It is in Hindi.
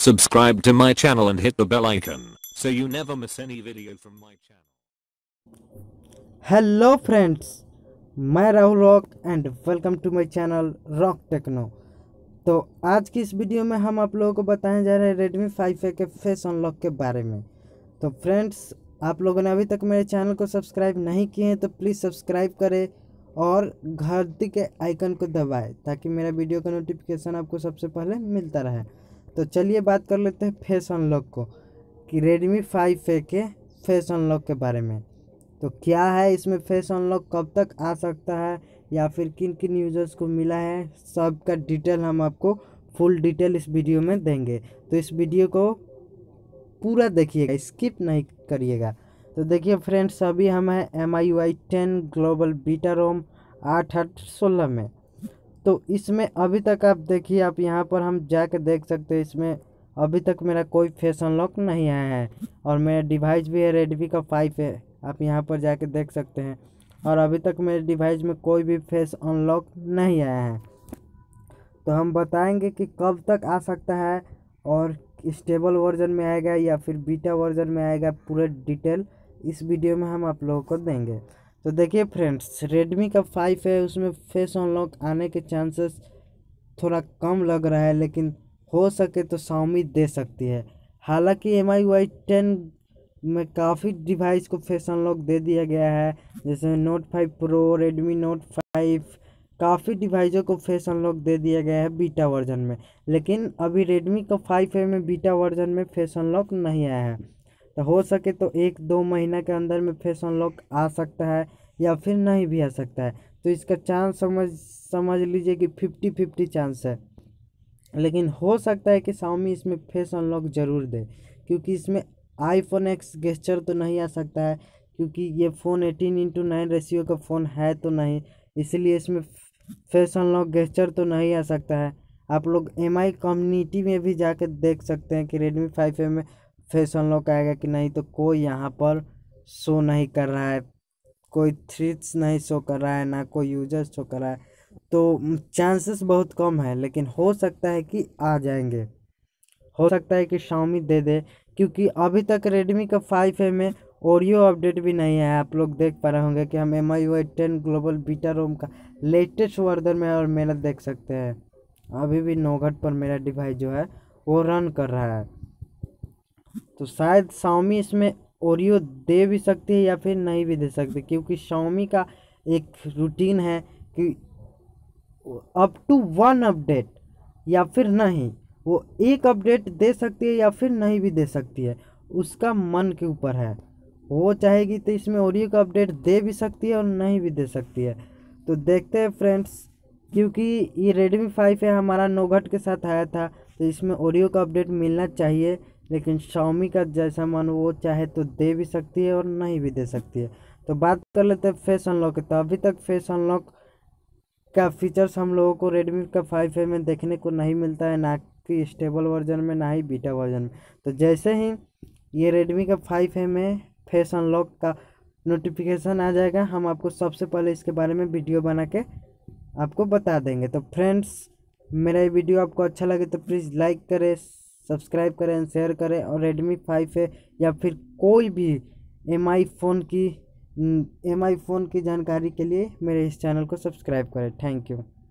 Subscribe to my channel and hit the bell icon so you never miss any video from my channel. Hello friends, मैं Rahul Rock and welcome to my channel Rock Techno. तो आज की इस वीडियो में हम आप लोगों को बताने जा रहे हैं Redmi 5A के फेस अनलॉक के बारे में। तो फ्रेंड्स, आप लोगों ने अभी तक मेरे चैनल को सब्सक्राइब नहीं किए हैं तो प्लीज़ सब्सक्राइब करें और घंटी के आइकन को दबाएं ताकि मेरा वीडियो का नोटिफिकेशन आपको सबसे पहले मिलता रहे। तो चलिए बात कर लेते हैं फेस अनलॉक को कि Redmi 5A के फेस अनलॉक के बारे में। तो क्या है इसमें फेस अनलॉक, कब तक आ सकता है या फिर किन किन यूज़र्स को मिला है, सबका डिटेल हम आपको फुल डिटेल इस वीडियो में देंगे। तो इस वीडियो को पूरा देखिएगा, स्किप नहीं करिएगा। तो देखिए फ्रेंड्स, अभी हम हैं MIUI 10 ग्लोबल बीटा रोम 8816 में। तो इसमें अभी तक आप देखिए, आप यहाँ पर हम जाके देख सकते हैं, इसमें अभी तक मेरा कोई फेस अनलॉक नहीं आया है और मेरा डिवाइस भी है Redmi का 5 है। आप यहाँ पर जाके देख सकते हैं और अभी तक मेरे डिवाइस में कोई भी फेस अनलॉक नहीं आया है। तो हम बताएंगे कि कब तक आ सकता है और स्टेबल वर्जन में आएगा या फिर बीटा वर्जन में आएगा, पूरे डिटेल इस वीडियो में हम आप लोगों को देंगे। तो देखिए फ्रेंड्स, Redmi का 5 है, उसमें फेस अनलॉक आने के चांसेस थोड़ा कम लग रहा है, लेकिन हो सके तो Xiaomi दे सकती है। हालांकि MIUI 10 में काफ़ी डिवाइस को फेस अनलॉक दे दिया गया है, जैसे Note 5 Pro, Redmi Note 5, काफ़ी डिवाइसों को फेस अनलॉक दे दिया गया है बीटा वर्जन में। लेकिन अभी Redmi का 5A में बीटा वर्जन में फेस अनलॉक नहीं आया है। तो हो सके तो 1-2 महीना के अंदर में फेस अनलॉक आ सकता है या फिर नहीं भी आ सकता है। तो इसका चांस समझ लीजिए कि 50-50 चांस है। लेकिन हो सकता है कि Xiaomi इसमें फेस अनलॉक ज़रूर दे, क्योंकि इसमें iPhone X गेस्चर तो नहीं आ सकता है, क्योंकि ये फ़ोन 18:9 रेशियो का फ़ोन है तो नहीं, इसलिए इसमें फेस अनलॉक गेस्चर तो नहीं आ सकता है। आप लोग MI कम्युनिटी में भी जाकर देख सकते हैं कि Redmi 5A में फेस अनलॉक आएगा कि नहीं। तो कोई यहाँ पर शो नहीं कर रहा है, कोई थ्रेड्स नहीं शो कर रहा है, ना कोई यूजर शो कर रहा है। तो चांसेस बहुत कम है, लेकिन हो सकता है कि आ जाएंगे, हो सकता है कि Xiaomi दे दे, क्योंकि अभी तक Redmi का 5A में ओरियो अपडेट भी नहीं है। आप लोग देख पा रहे होंगे कि हम MIUI 10 ग्लोबल बीटा रोम का लेटेस्ट वर्जन में और मेरा देख सकते हैं अभी भी 9 घट पर मेरा डिवाइस जो है वो रन कर रहा है। तो शायद Xiaomi इसमें ओरियो दे भी सकती है या फिर नहीं भी दे सकती, क्योंकि Xiaomi का एक रूटीन है कि अप टू 1 अपडेट या फिर नहीं, वो एक अपडेट दे सकती है या फिर नहीं भी दे सकती है, उसका मन के ऊपर है। वो चाहेगी तो इसमें ओरियो का अपडेट दे भी सकती है और नहीं भी दे सकती है। तो देखते हैं फ्रेंड्स, क्योंकि ये Redmi 5 है हमारा 9 घट के साथ आया था, तो इसमें ओरियो का अपडेट मिलना चाहिए। लेकिन Xiaomi का जैसा मन, वो चाहे तो दे भी सकती है और नहीं भी दे सकती है। तो बात कर लेते हैं फेस अनलॉक की। तो अभी तक फेस अनलॉक का फीचर्स हम लोगों को Redmi का 5A में देखने को नहीं मिलता है, ना कि स्टेबल वर्जन में, ना ही बीटा वर्जन में। तो जैसे ही ये Redmi का 5A में फेस अनलॉक का नोटिफिकेशन आ जाएगा, हम आपको सबसे पहले इसके बारे में वीडियो बना के आपको बता देंगे। तो फ्रेंड्स, मेरा ये वीडियो आपको अच्छा लगे तो प्लीज़ लाइक करें, सब्सक्राइब करें, शेयर करें और Redmi 5A या फिर कोई भी MI फ़ोन की जानकारी के लिए मेरे इस चैनल को सब्सक्राइब करें। Thank you.